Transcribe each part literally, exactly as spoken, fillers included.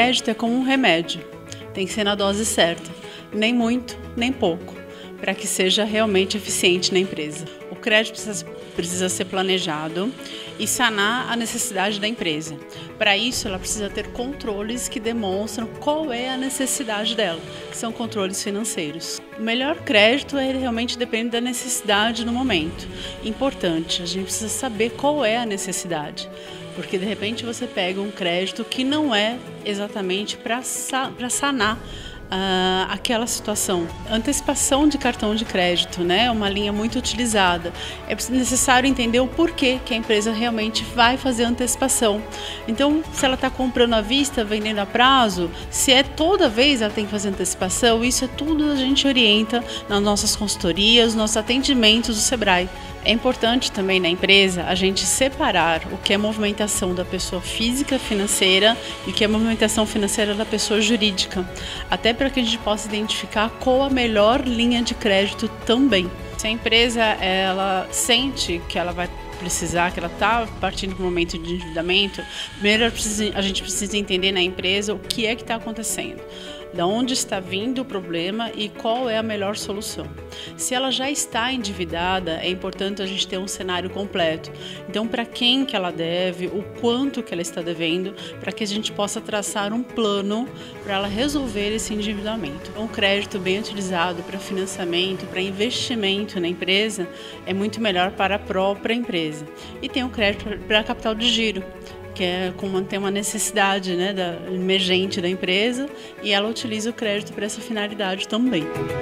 crédito é como um remédio, tem que ser na dose certa, nem muito, nem pouco, para que seja realmente eficiente na empresa. O crédito precisa, precisa ser planejado e sanar a necessidade da empresa. Para isso, ela precisa ter controles que demonstram qual é a necessidade dela, que são controles financeiros. O melhor crédito é realmente depende da necessidade no momento. Importante, a gente precisa saber qual é a necessidade. Porque de repente você pega um crédito que não é exatamente para sanar Uh, aquela situação. Antecipação de cartão de crédito, né, é uma linha muito utilizada. É necessário entender o porquê que a empresa realmente vai fazer antecipação. Então, se ela está comprando à vista, vendendo a prazo, se é toda vez ela tem que fazer antecipação, isso é tudo a gente orienta nas nossas consultorias, nos nossos atendimentos do Sebrae. É importante também na empresa a gente separar o que é movimentação da pessoa física financeira e o que é movimentação financeira da pessoa jurídica, até para que a gente possa identificar qual a melhor linha de crédito também. Se a empresa ela sente que ela vai precisar, que ela está partindo para um momento de endividamento, primeiro a gente precisa entender na empresa o que é que está acontecendo, de onde está vindo o problema e qual é a melhor solução. Se ela já está endividada, é importante a gente ter um cenário completo. Então, para quem que ela deve, o quanto que ela está devendo, para que a gente possa traçar um plano para ela resolver esse endividamento. Um crédito bem utilizado para financiamento, para investimento na empresa, é muito melhor para a própria empresa. E tem o crédito para capital de giro, que é como tem uma necessidade, né, da, emergente da empresa, e ela utiliza o crédito para essa finalidade também.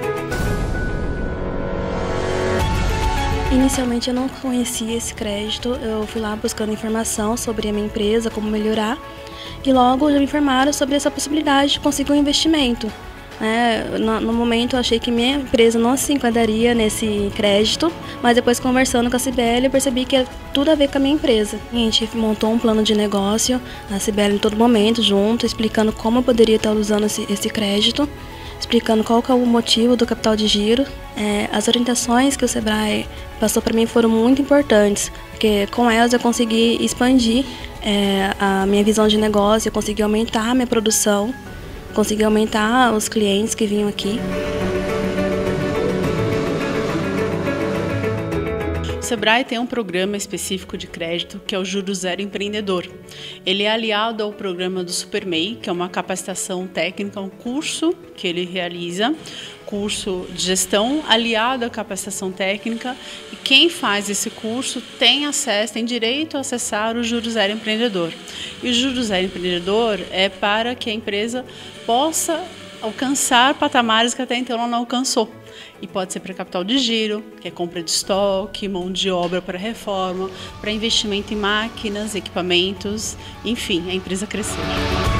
Inicialmente eu não conhecia esse crédito, eu fui lá buscando informação sobre a minha empresa, como melhorar, e logo já me informaram sobre essa possibilidade de conseguir um investimento. É, no, no momento eu achei que minha empresa não se enquadraria nesse crédito, mas depois conversando com a Cibele eu percebi que é tudo a ver com a minha empresa. A gente montou um plano de negócio, a Cibele em todo momento junto, explicando como eu poderia estar usando esse, esse crédito, explicando qual que é o motivo do capital de giro. É, as orientações que o Sebrae passou para mim foram muito importantes, porque com elas eu consegui expandir é, a minha visão de negócio, eu consegui aumentar a minha produção, consegui aumentar os clientes que vinham aqui. O Sebrae tem um programa específico de crédito que é o Juros Zero Empreendedor. Ele é aliado ao programa do SuperMEI, que é uma capacitação técnica, um curso que ele realiza, curso de gestão aliado à capacitação técnica, e quem faz esse curso tem acesso, tem direito a acessar o Juros Zero Empreendedor. E o Juros Zero Empreendedor é para que a empresa possa alcançar patamares que até então ela não alcançou. E pode ser para capital de giro, que é compra de estoque, mão de obra para reforma, para investimento em máquinas, equipamentos, enfim, a empresa crescer.